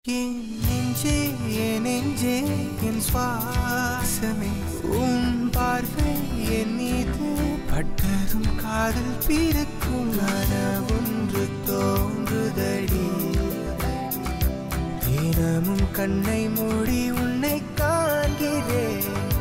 என் நெஞ்சே என் நெஞ்சே என் சுவாசமே உன் பார்வை என் மீது பட்டதும் காதல் பிறக்கும் ஒன்று தோன்றுதடி தினமும் கண்ணை மூடி உன்னை காண்கிறேன்